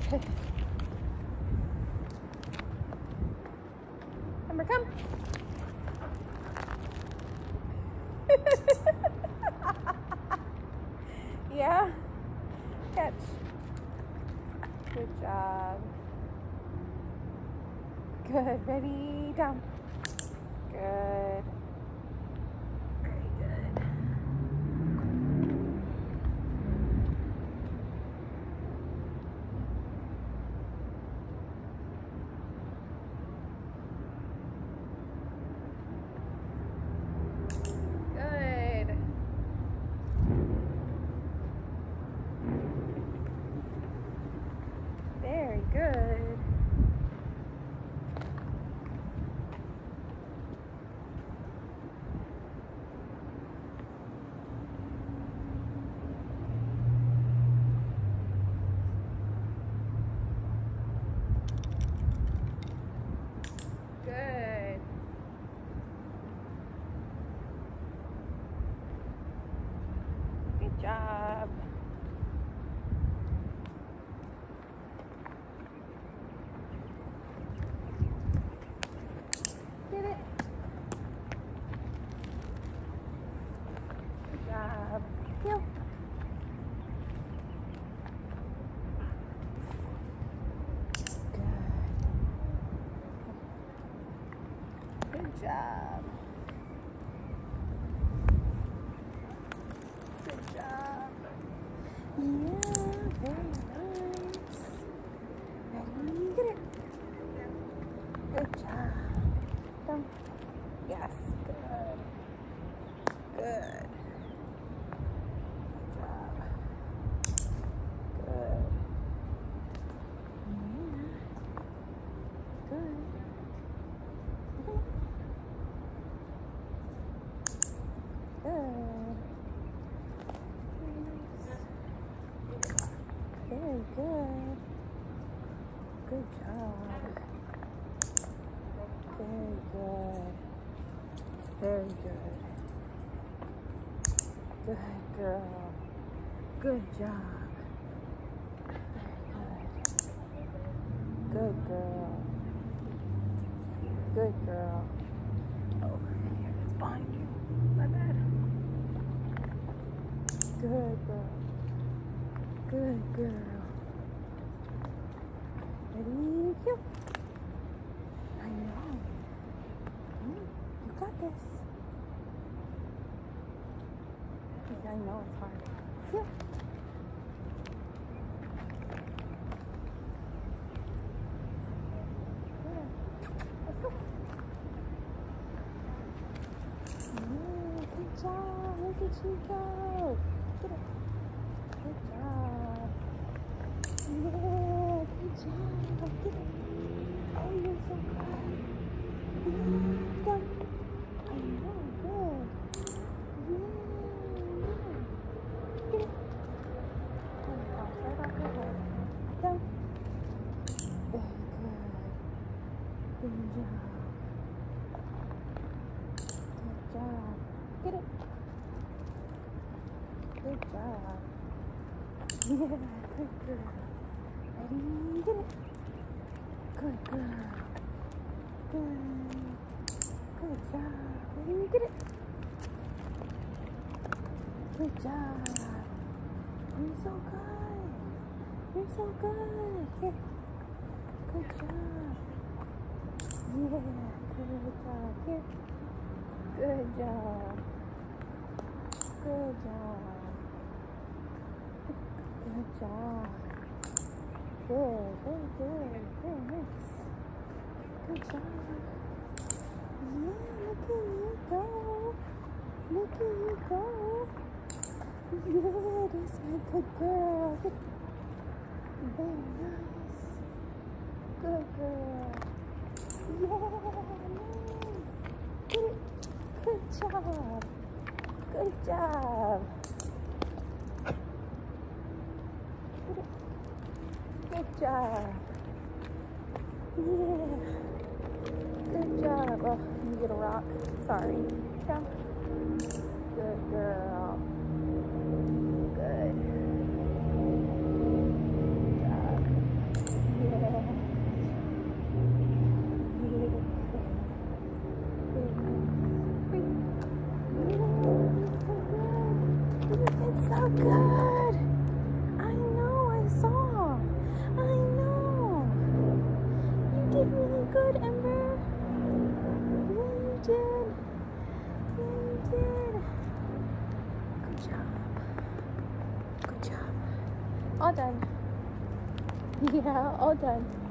Good. Ember, come. Yeah. Catch. Good job. Good. Ready? Down. Good. Very good. Good. Very good. Good. Good job. Get it. Good job. Heel. Good job. Good job. Yeah, very nice. Ready, get it. Good job. Down. Yes, good. Good. Good job. Good. Yeah. Good. Good. Very good. Good job. Very good. Very good. Good girl. Good job. Very good. Good girl. Good girl. Oh, here, it's behind you. My bad. Good girl. Good girl. Ready? Go. I know. You got this. I know it's hard. Go. Good. Let's go. Yeah, good job. Look at you go. Get it. Good job. Yeah, good job. Get it. Oh, you're so good. Yeah, down. I know, good. Yeah. Get it. And bounce right off your head. Down. Very good. Good job. Good job. Get it. Good job. Yeah, good girl. Ready, get it. Good girl. Good. Good job. Ready, get it. Good job. You're so good. You're so good. Here. Good job. Yeah, good job. Here. Good job. Good job. Good job. Good, very good, very nice. Good job. Yeah, look at you go. Look at you go. Yeah, that's my good girl. Very nice. Good girl. Yeah, nice. Get it. Good job. Good job. Good job. Yeah. Good job. Oh, you get a rock. Sorry. Down. Good girl. Good. Good job. good. I know, I saw. I know. You did really good, Ember. Yeah, you did. Yeah, you did. Good job. Good job. All done. Yeah, all done.